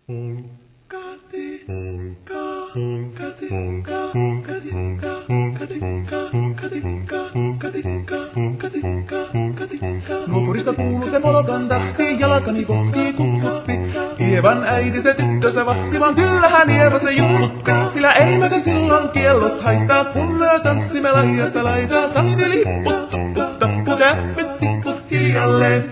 Nuokurista kuuluu temolokan tahti, jalkani pohkii kukkutti. Ievan äiti se tyttönsä vahti, vaan kyllähän Ieva se juttutti. Sillä ei meitä silloin kiellot haittaa, kun me tanssimme laidasta laitaa. Salmi lipput, tappu, täppit, tipput hiljalleen.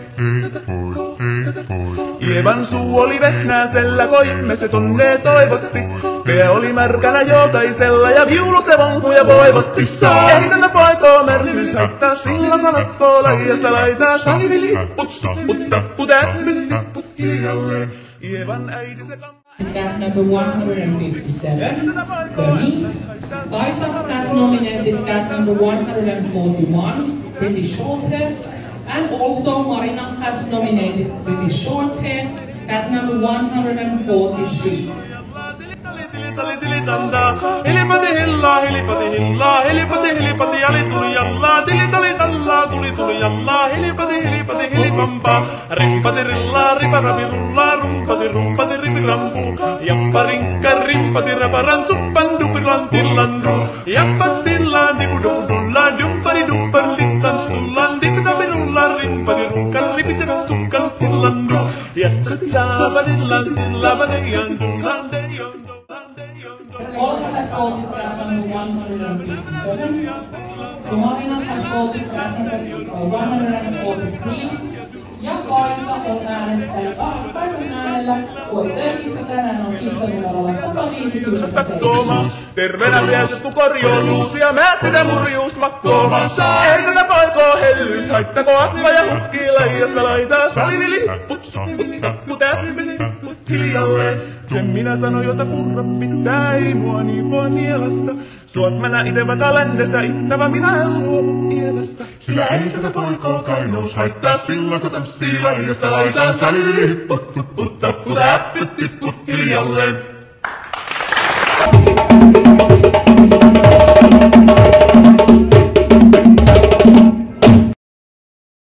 Ievan suu oli vehnäisellä, koimme se tonne toivotti. Pää oli märkänä jokaisella ja viulu se vonkuja voivotti. Ei tänä poikoo merkys haittaa, silloin kun laskoo laidasta laitaa. Salmi lipput, tappu, täppit, tipput hiljalleen. Ievan äiti se Cat number 157, Burmese. Kaisa has nominated cat number 141, British Shorthair, and also Marina has nominated British Shorthair, cat number 143. Hilipati hillaa, hilipati hillaa, hilipati hilipati ali tuli jallaa, tili tallaa, tuli jallaa, hilipati hilipampaa, rimpati rillaa, riparapi rullaa, rumpati ripi rampuu, jappa rinkka, rimpati raparan, suppan dupiran tillandu, jappa stillaan, dipudullaan, dumpari littan stullaan, dipitapi rullaan, rimpati runkan, ripiteras tukkan tillandu, jatsati saavadillaan, stillavadian dullaan, deion. Olga has voted cat number 157. Marina has voted cat number 143. Ja Kaisa on äänestänyt Arkkaisen äänellä. Voittajissa tänään on kissanumerolla 157. Terveenä vietettu korjoon uusia, määttitä murjuus makkoomaan. Ei tätä poikoo hellyys, haittako appa ja hukkii laidasta laitaa. Salini lipput, tappu, täppit, lipput hiljalleen. Sen minä sanoin, jota purra pitää, ei mua niin voi nielasta. Suot mä nää ite vaikka ländestä, ittävä minä en luovu Ievästä. Sillä ei tätä poikoo kainous haittaa, silloin kun tanssii laidasta laitaan. Salini lipput, tappu, täppit, tipput hiljalleen.